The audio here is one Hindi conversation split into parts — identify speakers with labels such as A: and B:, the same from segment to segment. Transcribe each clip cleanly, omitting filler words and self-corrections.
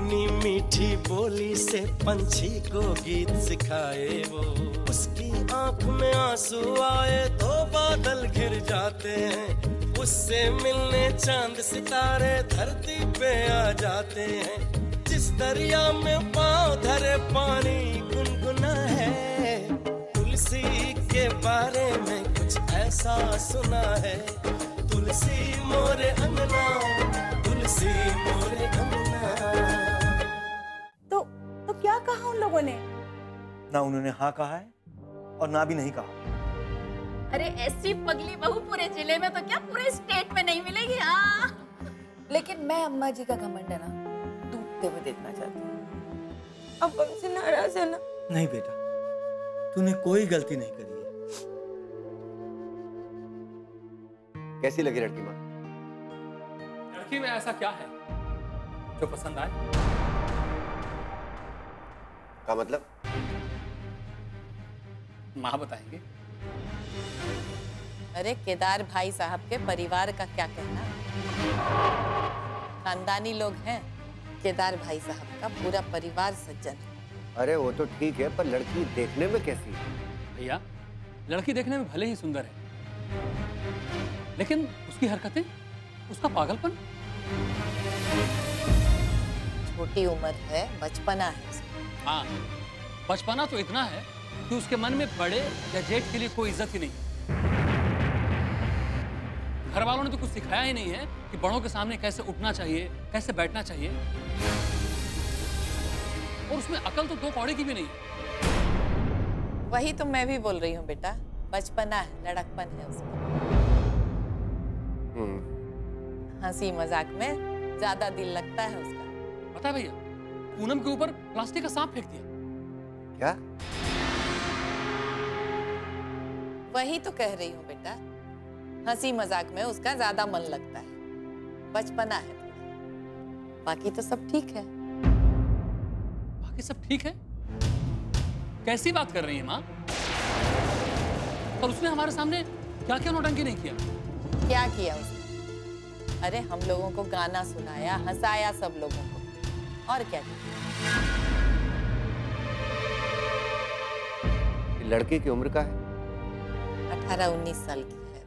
A: अपनी मीठी बोली से पंछी को गीत सिखाए वो। उसकी आंख में आंसू आए तो बादल घिर जाते हैं, उससे मिलने चांद सितारे धरती पे आ जाते हैं। जिस दरिया में पाँव धरे पानी गुनगुना है, तुलसी के बारे में कुछ ऐसा सुना है। तुलसी मोरे अंगना, तुलसी मोरे अंगना।
B: तो क्या कहा उन लोगों ने?
C: ना उन्होंने हाँ कहा है और ना भी नहीं कहा।
D: अरे ऐसी पगली बहू पूरे जिले में तो क्या पूरे स्टेट में नहीं मिलेगी। हाँ,
B: लेकिन मैं अम्मा जी का घमंड है ना टूटते हुए देखना चाहती हूँ। अब हमसे नाराज है ना?
C: नहीं बेटा, तूने कोई गलती नहीं करी है।
E: कैसी लगी लड़की माँ?
F: लड़की में ऐसा क्या है जो पसंद आए?
E: का मतलब?
F: माँ बताएंगे।
D: अरे केदार भाई साहब के परिवार का क्या कहना, खानदानी लोग हैं। केदार भाई साहब का पूरा परिवार सज्जन है।
E: अरे वो तो ठीक है, पर लड़की देखने में कैसी है?
F: भैया, लड़की देखने में भले ही सुंदर है, लेकिन उसकी हरकतें, उसका पागलपन।
D: छोटी उम्र है, बचपना है उसका।
F: हाँ, बचपना तो इतना है कि उसके मन में बड़े या जेठ के लिए कोई इज्जत ही नहीं। घर वालों ने तो कुछ सिखाया ही नहीं है कि बड़ों के सामने कैसे उठना चाहिए, कैसे बैठना चाहिए। और उसमें अकल तो दो कौड़े की भी नहीं।
D: वही तो मैं भी बोल रही हूँ बेटा, बचपना है, लड़कपन है उसका। हंसी मजाक में ज्यादा दिल लगता है उसका।
F: पता है भैया, पूनम के ऊपर प्लास्टिक का सांप फेंक दिया।
E: क्या?
D: वही तो कह रही हूँ बेटा, हंसी मजाक में उसका ज्यादा मन लगता है, बचपना है थोड़ा। बाकी तो सब ठीक है।
F: बाकी सब ठीक है? कैसी बात कर रही है माँ? और उसने हमारे सामने क्या क्या नौटंकी नहीं किया?
D: क्या किया उसने? अरे हम लोगों को गाना सुनाया, हंसाया सब लोगों को, और क्या किया?
E: लड़की की उम्र का है?
D: 18-19 साल की है।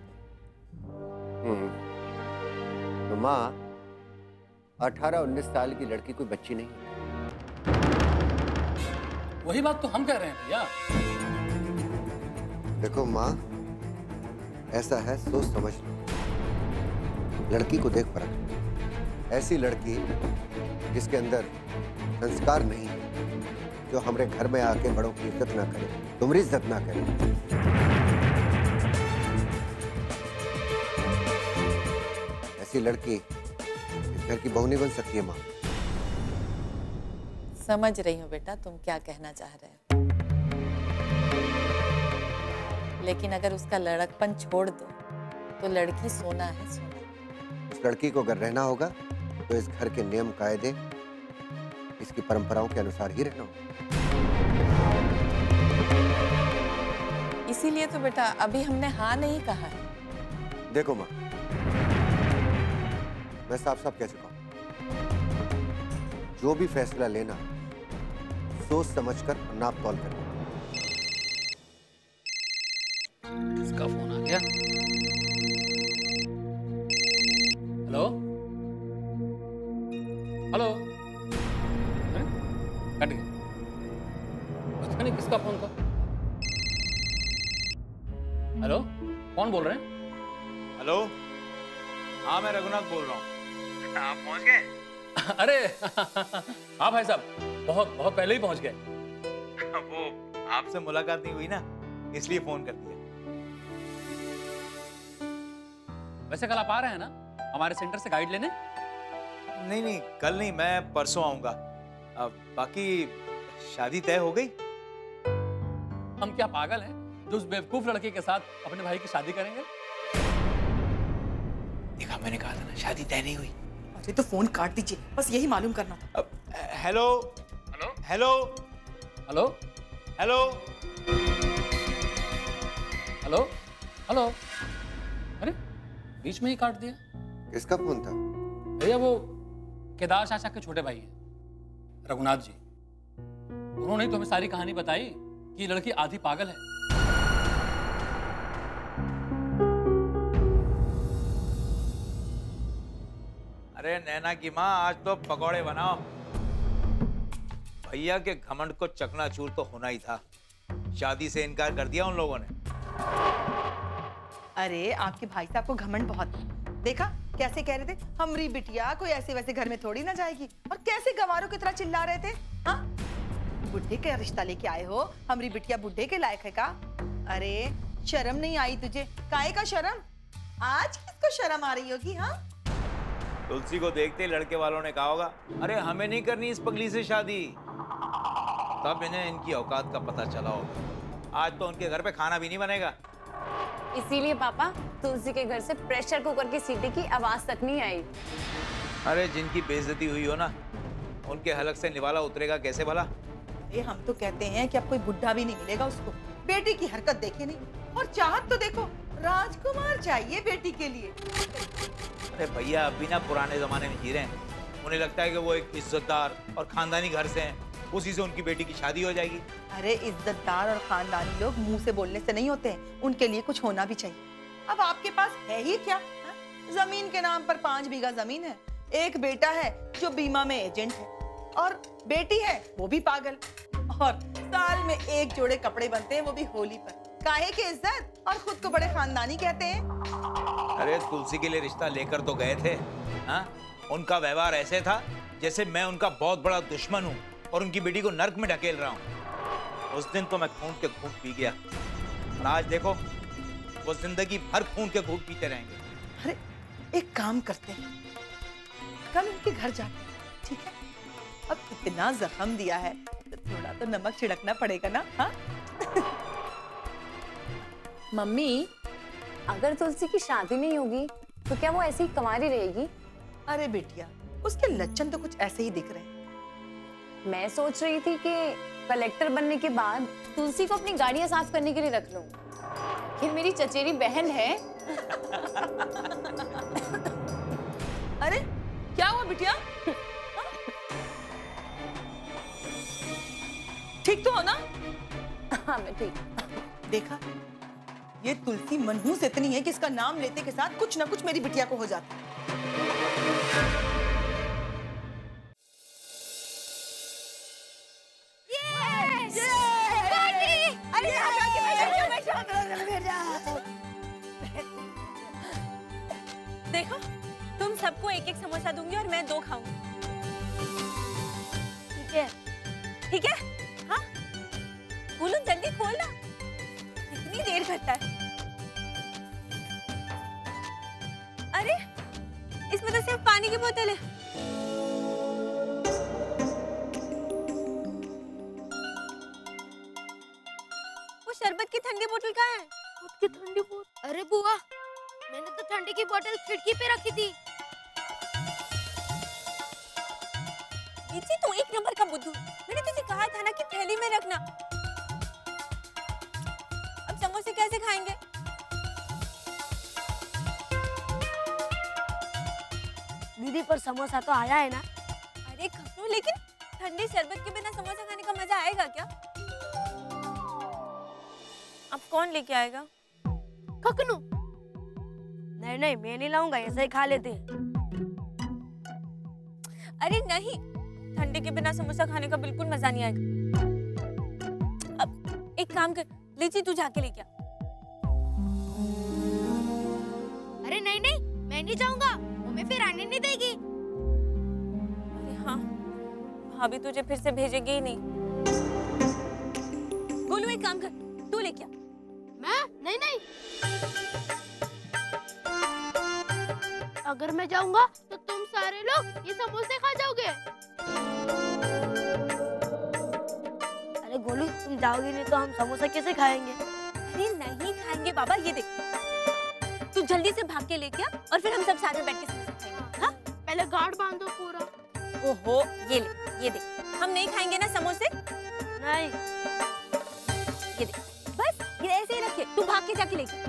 E: तो माँ, 18-19 साल की लड़की कोई बच्ची नहीं।
F: वही बात तो हम कह रहे हैं भैया।
E: देखो माँ, ऐसा है, सोच समझ लो, लड़की को देख परख। ऐसी लड़की जिसके अंदर संस्कार नहीं है, जो हमारे घर में आके बड़ों की इज्जत ना करे, तुम्हारी इज्जत ना करे। ऐसी लड़की इस घर की बहू नहीं बन सकती है माँ।
D: समझ रही हूँ बेटा तुम क्या कहना चाह रहे हो, लेकिन अगर उसका लड़कपन छोड़ दो तो लड़की सोना है, सोना।
E: उस लड़की को अगर रहना होगा तो इस घर के नियम कायदे, इसकी परंपराओं के अनुसार ही रहना होगा।
D: इसीलिए तो बेटा अभी हमने हाँ नहीं कहा है।
E: देखो माँ, मैं साफ साफ कह चुका हूं, जो भी फैसला लेना सोच समझकर नाप तौल करना।
F: किसका फोन आ गया? हेलो हेलो, कट गया। पता नहीं किसका फोन था। हेलो, कौन बोल रहे हैं?
G: हेलो, हाँ मैं रघुनाथ बोल रहा हूँ। आप पहुंच गए?
F: अरे हाँ भाई साहब, बहुत बहुत पहले ही पहुंच गए।
G: वो आपसे मुलाकात नहीं हुई ना, इसलिए फोन कर दिया।
F: वैसे कल आप आ रहे हैं ना हमारे सेंटर से गाइड लेने?
G: नहीं नहीं, कल नहीं, मैं परसों आऊंगा। बाकी शादी तय हो गई?
F: हम क्या पागल हैं जो उस बेवकूफ लड़के के साथ अपने भाई की शादी करेंगे?
G: देखा, मैंने कहा था ना, शादी तय नहीं हुई।
B: अरे तो फोन काट दीजिए, बस यही मालूम करना था।
G: Hello
F: hello
G: hello
F: hello
G: hello
F: hello hello, अरे बीच में ही काट दिया।
E: किसका फोन था?
F: भैया वो केदार चाचा के छोटे भाई हैं। रघुनाथ जी, उन्होंने तो हमें सारी कहानी बताई कि ये लड़की आधी पागल है।
G: अरे नैना की माँ, आज तो पकौड़े बनाओ। भैया के घमंड को चकनाचूर तो होना ही था। शादी से इनकार कर दिया उन लोगों ने।
H: अरे आपके भाई साहब को घमंड बहुत है। देखा कैसे कह रहे थे, हमारी बिटिया कोई ऐसे वैसे घर में थोड़ी ना जाएगी, और कैसे गवारों की तरह चिल्ला रहे थे। हाँ, बुढ़े का रिश्ता लेके आए हो, हमारी बिटिया बुढ़े के लायक है का? अरे शर्म नहीं आई तुझे? काहे का शर्म? आज किसको शर्म आ रही होगी? हाँ,
G: तुलसी को देखते लड़के वालों ने कहा होगा, अरे हमें नहीं करनी इस पगली से शादी। तब इन्हें इनकी औकात का पता चला होगा। आज तो उनके घर पे खाना भी नहीं बनेगा।
I: इसीलिए पापा तुलसी के घर से प्रेशर कुकर की सीटी की आवाज तक नहीं आई।
G: अरे जिनकी बेइज्जती हुई हो ना, उनके हलक से निवाला उतरेगा कैसे भला?
H: ये हम तो कहते हैं कि अब कोई बुढ़ा भी नहीं मिलेगा उसको। बेटी की हरकत देखे नहीं, और चाहत तो देखो, राजकुमार चाहिए बेटी के लिए।
G: अरे भैया अभी ना पुराने जमाने में जी रहे हैं। उन्हें लगता है कि वो एक इज्जतदार और खानदानी घर से हैं, उसी से उनकी बेटी की शादी हो जाएगी।
H: अरे इज्जतदार और खानदानी लोग मुंह से बोलने से नहीं होते हैं, उनके लिए कुछ होना भी चाहिए। अब आपके पास है ही क्या? हा? जमीन के नाम पर 5 बीघा जमीन है, एक बेटा है जो बीमा में एजेंट है, और बेटी है वो भी पागल, और साल में 1 जोड़े कपड़े बनते हैं, वो भी होली पर। काहे की इज्जत, और खुद को बड़े खानदानी कहते हैं।
G: अरे तुलसी के लिए रिश्ता लेकर तो गए थे, हाँ? उनका व्यवहार ऐसे था जैसे मैं उनका बहुत बड़ा दुश्मन हूँ और उनकी बेटी को नर्क में ढकेल रहा हूँ। उस दिन तो मैं खून के घूंट पी गया, और आज देखो वो जिंदगी भर खून के घूंट पीते रहेंगे।
H: अरे एक काम करते हैं, कल उनके घर जाते हैं, ठीक है? अब इतना जख्म दिया है तो थोड़ा तो नमक छिड़कना पड़ेगा ना। हाँ?
I: मम्मी, अगर तुलसी की शादी नहीं होगी तो क्या वो ऐसे ही कंवारी रहेगी?
H: अरे बेटिया, उसके लक्षण तो कुछ ऐसे ही दिख रहे हैं।
I: मैं सोच रही थी कि कलेक्टर बनने के बाद तुलसी को अपनी गाड़ियां साफ करने के लिए रख लूं। आखिर मेरी चचेरी बहन है।
H: अरे क्या हुआ बिटिया? ठीक तो हो ना?
I: हाँ मैं ठीक।
H: देखा, ये तुलसी मनहूस इतनी है कि इसका नाम लेते के साथ कुछ ना कुछ मेरी बिटिया को हो जाता है।
B: देखो, तुम सबको 1-1 समोसा दूंगी और मैं 2 खाऊंगी। ठीक है? ठीक है? हाँ? बोलो जल्दी खोल ना, कितनी देर करता है? अरे इसमें तो सिर्फ पानी की बोतल है। वो शरबत की ठंडी बोतल कहाँ है?
J: की ठंडी बोतल? अरे बुआ, मैंने तो ठंडी की बोतल खिड़की पे रखी थी।
B: लीची, तू 1 नंबर का बुद्धू। मैंने तुझे कहा था ना कि थैली में रखना। अब समोसे कैसे खाएंगे?
J: दीदी पर समोसा तो आया है ना?
B: अरे खखनू, लेकिन ठंडे शरबत के बिना समोसा खाने का मजा आएगा क्या? अब कौन लेके आएगा?
J: खखनू? नहीं नहीं, मैं नहीं लाऊंगा, ऐसे ही खा लेते हैं।
B: अरे नहीं, ठंडे के बिना समोसा खाने का बिल्कुल मजा नहीं आएगा। अब एक काम कर, लीची तू जाके लेके आ।
J: अरे नहीं नहीं, मैं नहीं जाऊंगा, मम्मी फिर आने नहीं देगी।
B: अरे हाँ, भाभी तुझे फिर से भेजेगी ही नहीं। गोलू एक काम कर, तू लेके आ।
J: मैं? नहीं नहीं, अगर मैं जाऊंगा तो तुम सारे लोग ये समोसे खा जाओगे। अरे गोलू, तुम जाओगी नहीं तो हम समोसा कैसे खाएंगे?
B: अरे नहीं खाएंगे बाबा, ये देख, तू जल्दी से भाग के लेके आ और फिर हम सब साथ में बैठ के समोसा खाएंगे। हाँ?
J: पहले गांठ बांधो पूरा।
B: ओहो, ये ले, ये देख, हम नहीं खाएंगे ना समोसे?
J: नहीं।
B: ये देख, बस ये ऐसे ही रखे, तू भाग के जाके लेके।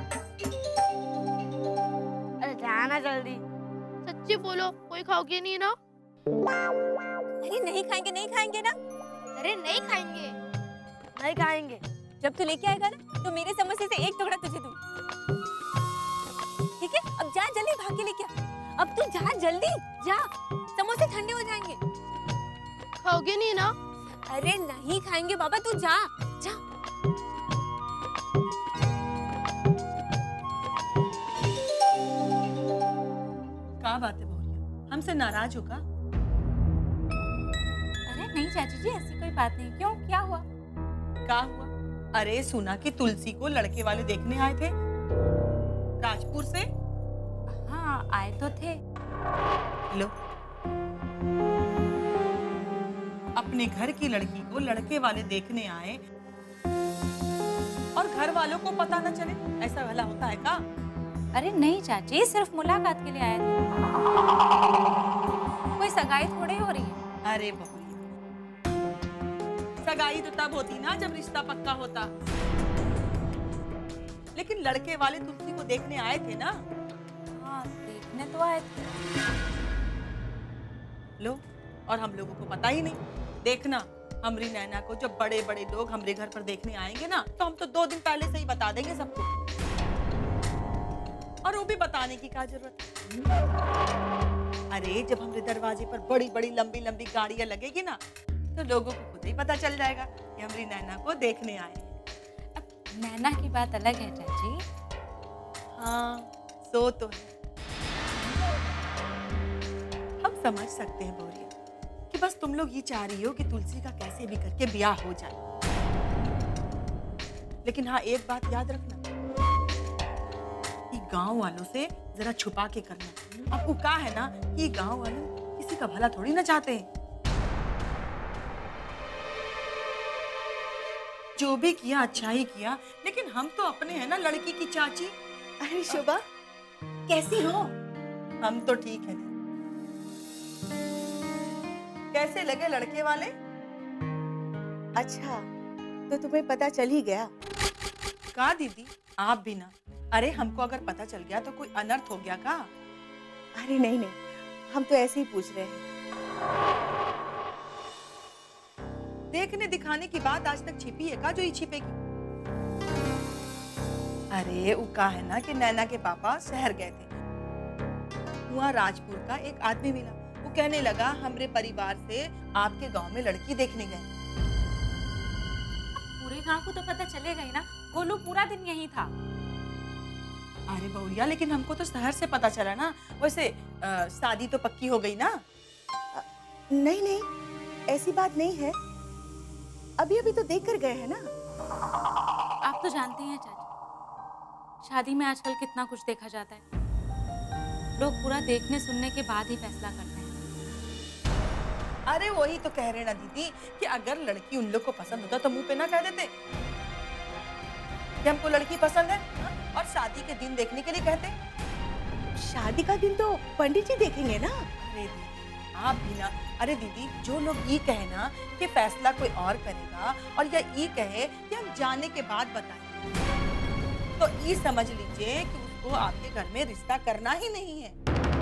J: अरे जाना जल्दी। सच्ची बोलो, कोई खाओगे नहीं ना?
B: अरे नहीं खाएंगे, नहीं खाएंगे ना?
J: अरे नहीं खाएंगे, नहीं खाएंगे।
B: जब तू लेके आएगा ना तो मेरे समोसे से एक टुकड़ा तुझे दूँ। ठीक है, अब जा जल्दी भाग के लेके आ। अब तू जा जल्दी जा, समोसे ठंडे हो जाएंगे।
J: खाओगे नहीं ना?
B: अरे नहीं खाएंगे बाबा, तू जा जा।
H: क्या बात है बोलिए, हमसे नाराज होगा?
B: अरे नहीं चाची जी, ऐसी कोई बात नहीं। क्यों, क्या हुआ?
H: क्या हुआ? अरे सुना कि तुलसी को लड़के वाले देखने आए थे राजपुर से।
B: हाँ आए तो थे।
H: लो, अपने घर की लड़की को लड़के वाले देखने आए और घर वालों को पता न चले, ऐसा भला होता है का?
B: अरे नहीं चाची, सिर्फ मुलाकात के लिए आए थे, कोई सगाई थोड़ी हो रही है।
H: अरे बबुआ, सगाई तो तब होती ना जब रिश्ता पक्का होता। लेकिन लड़के वाले तुलसी को देखने आए थे ना?
B: हाँ देखने तो आए थे।
H: लो, और हम लोगों को पता ही नहीं। देखना, हमरी नैना को जब बड़े बड़े लोग हमारे घर पर देखने आएंगे ना, तो हम तो 2 दिन पहले से ही बता देंगे सबको। और वो भी बताने की क्या जरूरत है? अरे जब हमारे दरवाजे पर बड़ी बड़ी लंबी लंबी गाड़ियां लगेगी ना, तो लोगों को खुद ही पता चल जाएगा कि हमारी नैना को देखने आए हैं।
B: अब नैना की बात अलग है चाची।
H: हाँ, सो तो है। हम समझ सकते हैं बोरिया कि बस तुम लोग ये चाह रही हो कि तुलसी का कैसे भी करके ब्याह हो जाए। लेकिन हाँ, एक बात याद रखना कि गांव वालों से जरा छुपा के करना। आपको क्या है ना कि गांव वाले किसी का भला थोड़ी ना चाहते हैं। जो भी किया अच्छा ही किया, लेकिन हम तो अपने हैं ना लड़की की चाची।
J: अरे शोभा,
H: कैसी हो? हम तो ठीक है। कैसे लगे लड़के वाले?
J: अच्छा तो तुम्हें पता चल ही गया?
H: का दीदी, आप भी ना। अरे हमको अगर पता चल गया तो कोई अनर्थ हो गया का?
J: अरे नहीं नहीं, हम तो ऐसे ही पूछ रहे हैं।
H: देखने दिखाने की बात आज तक छिपी है का जो ये छिपेगी? अरे वो का है ना कि नैना के पापा शहर गए थे, वहाँ राजपुर का एक आदमी मिला। वो कहने लगा हमरे परिवार से आपके गांव में लड़की देखने गए।
B: पूरे गांव को तो पता चलेगा ही ना, गोलू पूरा दिन यही था।
H: अरे बहुरिया, लेकिन हमको तो शहर से पता चला ना। वैसे शादी तो पक्की हो गई ना?
J: नहीं नहीं, ऐसी बात नहीं है, अभी अभी तो देख कर गए हैं ना।
B: आप तो जानते हैं चाची, शादी में आजकल कितना कुछ देखा जाता है। लोग पूरा देखने सुनने के बाद ही फैसला करते हैं।
H: अरे वही तो कह रहे ना दीदी कि अगर लड़की उन लोग को पसंद होता तो मुंह पे ना कह देते कि हमको लड़की पसंद है, और शादी के दिन देखने के लिए कहते।
J: शादी का दिन तो पंडित जी देखेंगे ना।
H: अरे दीदी, आप भी ना। अरे दीदी, जो लोग ये कहे ना कि फैसला कोई और करेगा, और या ये कहे कि हम जाने के बाद बताएं, तो ये समझ लीजिए कि उसको आपके घर में रिश्ता करना ही नहीं है।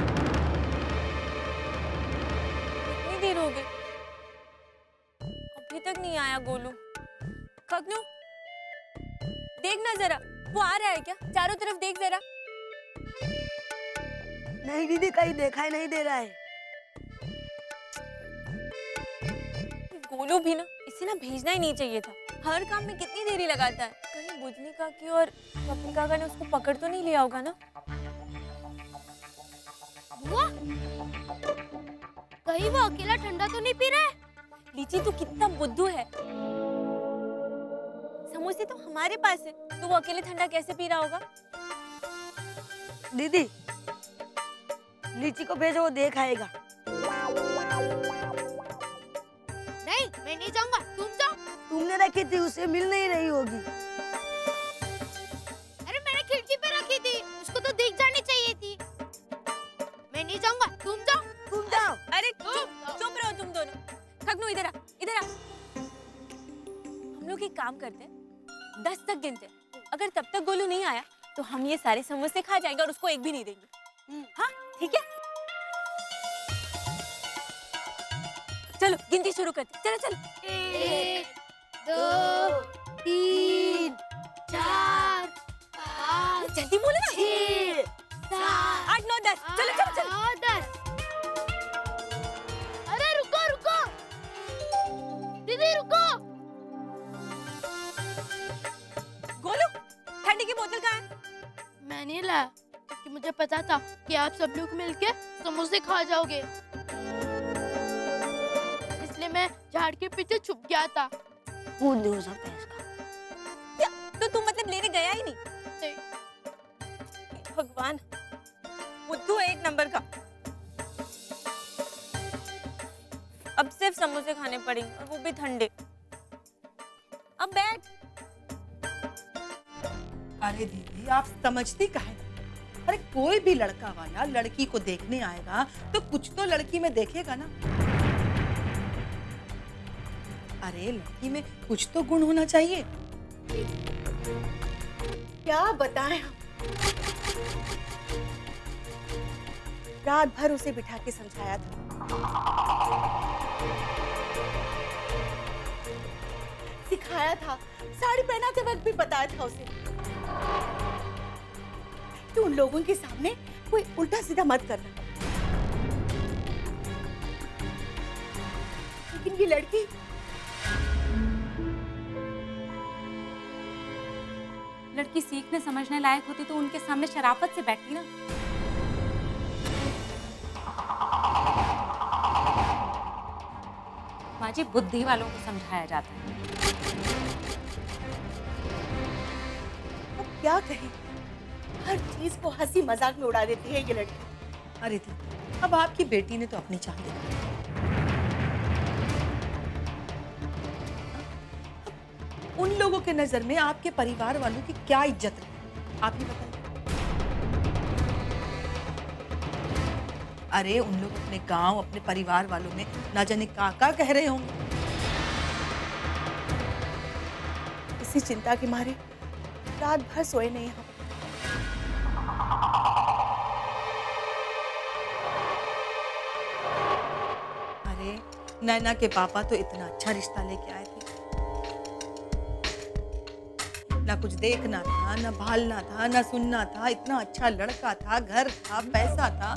B: कितनी देर हो गई, अभी तक नहीं आया गोलू। खगनू, देखना जरा, वो आ रहा है क्या? चारों तरफ देख जरा।
J: नहीं दीदी, कहीं दिखाई नहीं दे रहा है।
B: गोलू भी ना, इसे ना भेजना ही नहीं चाहिए था। हर काम में कितनी देरी लगाता है। कहीं बुझनी काकी और पप्पी काका ने उसको पकड़ तो नहीं लिया होगा ना?
J: बुआ, कहीं वो अकेला ठंडा तो नहीं पी रहा है?
B: लीची तू कितना बुद्धू है। समोसे तो हमारे पास है, तो वो अकेले ठंडा कैसे पी रहा होगा?
J: दीदी, लीची को भेजो, वो देख आएगा। नहीं, मैं नहीं जाऊंगा, तुम जाओ। तुमने रखी थी, उसे मिल नहीं रही होगी। अरे मैंने खिड़की पे रखी थी, उसको तो दिख जानी चाहिए थी। मैं नहीं जाऊंगा, तुम जाओ। तुम जाओ।
B: अरे चुप रहो तुम दोनों। खगनू इधर आ, इधर आ। हम लोग एक काम करते हैं, 10 तक गिनते हैं। अगर तब तक गोलू नहीं आया तो हम ये सारे समोसे खा जाएंगे और उसको एक भी नहीं देंगे। हाँ ठीक है, चलो गिनती शुरू करते, चलो चलो।
J: 1 2 3 4 5
B: जल्दी बोलो ना।
J: 6 7
B: 8 9 10 चलो चलो चलो।
J: 10। अरे रुको रुको दीदी रुको।
B: गोलू ठंडी की बोतल कहाँ है?
J: मैं नहीं लाया क्योंकि मुझे पता था कि आप सब लोग मिलके समोसे खा जाओगे, इसलिए मैं झाड़ के पीछे छुप गया था।
B: कौन नहीं हो सकता है इसका? तो तुम मतलब लेने गया ही नहीं? भगवान, बुद्धू है एक नंबर का। अब सिर्फ समोसे खाने पड़ेंगे और वो भी ठंडे। अब बैठ।
H: अरे दीदी आप समझती काहे? अरे कोई भी लड़का वाला लड़की को देखने आएगा तो कुछ तो लड़की में देखेगा ना। अरे लड़की में कुछ तो गुण होना चाहिए। क्या बताएं हम? रात भर उसे बिठा के समझाया था, सिखाया था, साड़ी पहनाते वक्त भी बताया था उसे कि उन लोगों के सामने कोई उल्टा सीधा मत करना। लेकिन ये लड़की
B: लड़की सीखने समझने लायक होती तो उनके सामने शराफत से बैठती ना। माजी बुद्धि वालों को समझाया जाता है।
H: अब क्या कहें, हर चीज को हंसी मजाक में उड़ा देती है ये लड़की। अरे थी अब आपकी बेटी ने तो अपनी चाह दी। उन लोगों के नजर में आपके परिवार वालों की क्या इज्जत रही, आप ही बताइए। अरे उन लोग अपने गांव, अपने परिवार वालों में ना जाने का कह रहे होंगे। इसी चिंता के मारे रात भर सोए नहीं हम। अरे नैना के पापा तो इतना अच्छा रिश्ता लेके आए थे, ना कुछ देखना था, ना भालना था, ना सुनना था, इतना अच्छा लड़का था, घर था, पैसा था,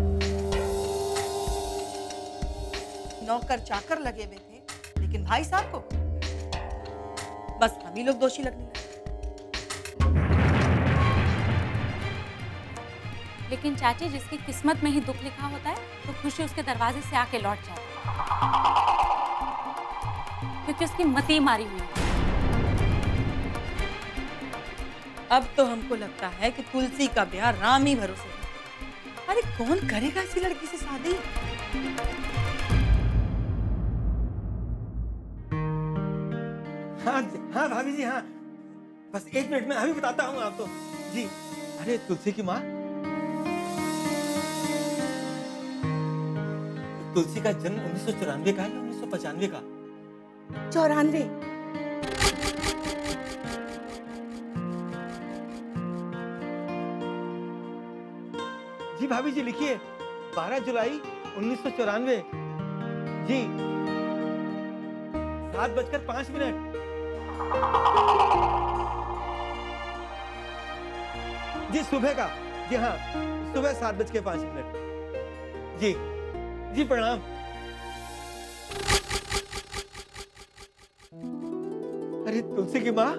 H: नौकर चाकर लगे हुए थे, लेकिन भाई साहब को बस हम ही लोग दोषी लगने लगे।
B: लेकिन चाची जिसकी किस्मत में ही दुख लिखा होता है तो खुशी उसके दरवाजे से आके लौट जाती है, क्योंकि उसकी मती मारी हुई है।
H: अब तो हमको लगता है कि तुलसी का ब्याह राम ही भरोसे है। अरे कौन करेगा ऐसी लड़की से शादी?
C: हाँ हाँ भाभी जी, हाँ बस 1 मिनट में अभी बताता हूँ आपको जी। अरे तुलसी की माँ, तुलसी का जन्म 1994 का है या 1995 का?
H: 94।
C: जी भाभी जी लिखिए 12 जुलाई 1994 जी, 7:05। जी सुबह का, जी हाँ सुबह 7:05 जी। जी प्रणाम। अरे तुलसी की माँ,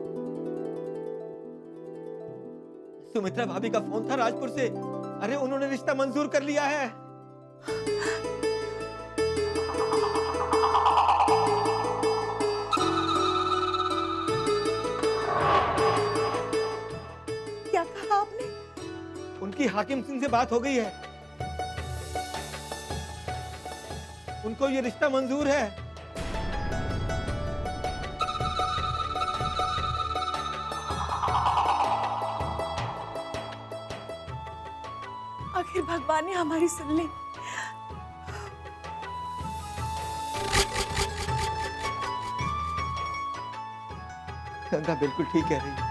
C: सुमित्रा भाभी का फोन था राजपुर से। अरे उन्होंने रिश्ता मंजूर कर लिया है।
H: क्या कहा आपने?
C: उनकी हाकिम सिंह से बात हो गई है, उनको ये रिश्ता मंजूर है।
H: आखिर भगवान ने हमारी सुन ली।
C: गंगा बिल्कुल ठीक कह रही है।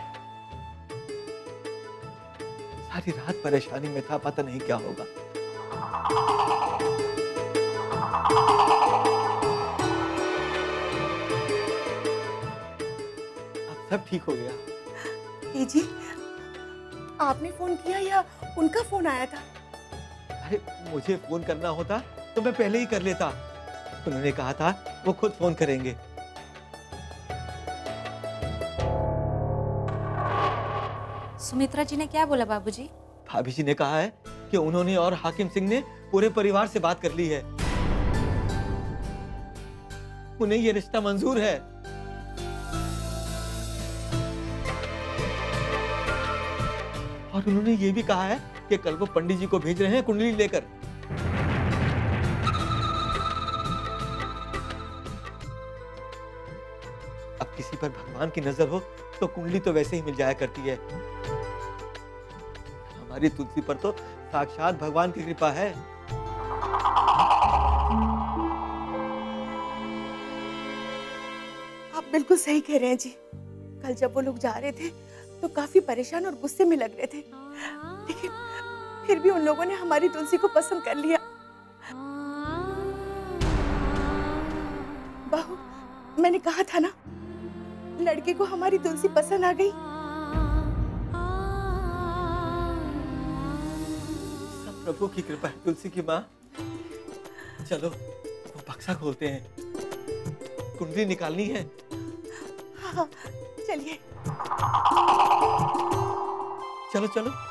C: सारी रात परेशानी में था, पता नहीं क्या होगा। सब ठीक हो गया।
K: जी, आपने फोन किया या उनका फोन आया था?
C: अरे मुझे फोन करना होता तो मैं पहले ही कर लेता। उन्होंने कहा था वो खुद फोन करेंगे।
B: सुमित्रा जी ने क्या बोला बाबूजी?
C: भाभी जी ने कहा है कि उन्होंने और हाकिम सिंह ने पूरे परिवार से बात कर ली है। उन्हें ये रिश्ता मंजूर है। और उन्होंने ये भी कहा है कि कल वो पंडित जी को भेज रहे हैं कुंडली लेकर। अब किसी पर भगवान की नजर हो तो कुंडली तो वैसे ही मिल जाया करती है। हमारी तुलसी पर तो साक्षात भगवान की कृपा है।
K: आप बिल्कुल सही कह रहे हैं जी। कल जब वो लोग जा रहे थे तो काफी परेशान और गुस्से में लग रहे थे, लेकिन फिर भी उन लोगों ने हमारी तुलसी को पसंद कर लिया। बहू, मैंने कहा था ना, लड़के को हमारी तुलसी पसंद आ गई।
C: सब प्रभु की कृपा है तुलसी की माँ। चलो वो बक्सा खोलते हैं, कुंडली निकालनी है।
K: हाँ, चलिए।
C: चलो चलो।